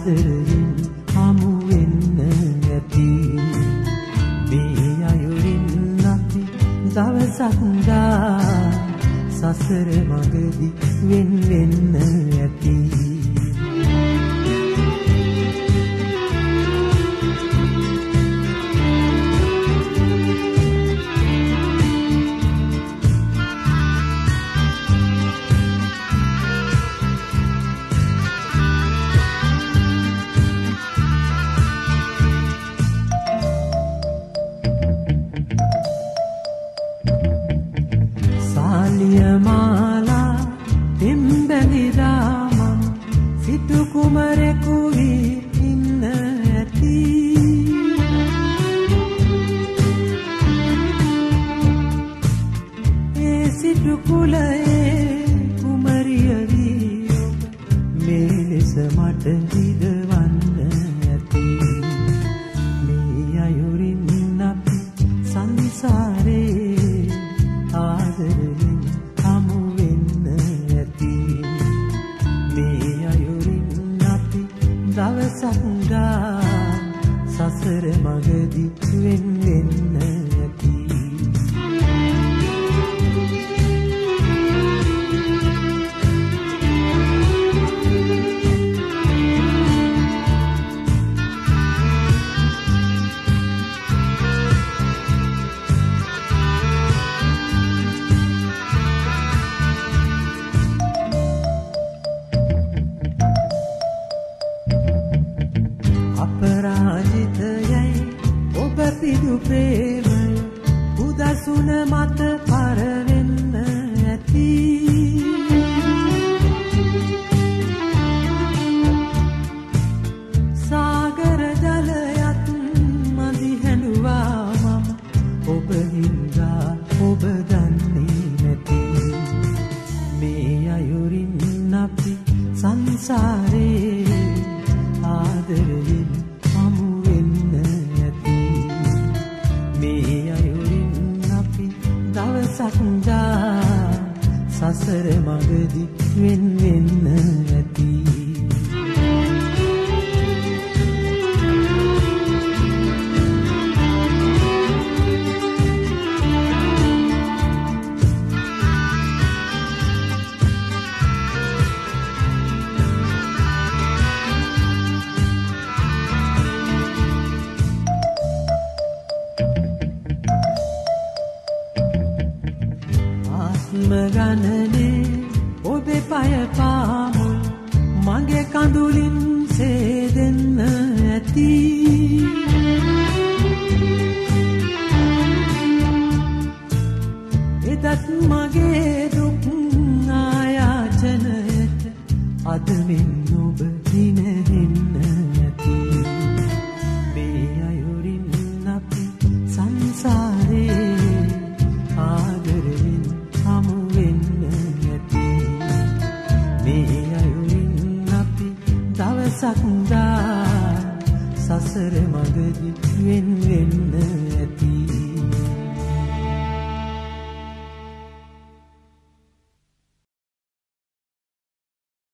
ආදරයෙන් හමු වෙන්න ඇති. මේ අයුරින් අපි දවසක් දා සසර මගදී වෙන් වෙන්න ඇති. මාලා දෙම්බැඳිලා මම සිටු කුමරෙකු වී ඉන්න ඇති. ඒ සිටු කුලයේ කුමරිය වී ඔබ මේ ලෙස මට හිදවන්න ඇති. මේ අයුරින් අපි සංසාරේ ආදරේ දවසක් ගා සසර මගදී වෙන් වෙන්න ඇති. අපරාජිතයයි ඔබ පිදු ප්‍රේමය උදසුන මත පරවෙන්න ඇති. සාගර ජලයත් මදි හැඬුවා මම ඔබ හින්දා ඔබ දන්නේ නැති. මේ අයුරින් අපි සංසාරේ ආදරයෙන් හමු වෙන්න ඇති. මේ අයුරින් අපි දවසක් දා සසර මගදී වෙන් වෙන්න ඇති. ගණනේ ඔබේ පය පාමුල් මගේ කඳුලින් සේදෙන්න ඇති. එදත් මගේ දුක් ආයාචනයට අද මෙන් ඔබ දිනෙන්න ඇති. මේ අයුරින් අපි සංසාරේ ආදරයෙන් හමු වෙන්න ඇති. මේ අයුරින් අපි දවසක් දා සසර මගදී වෙන් වෙන්න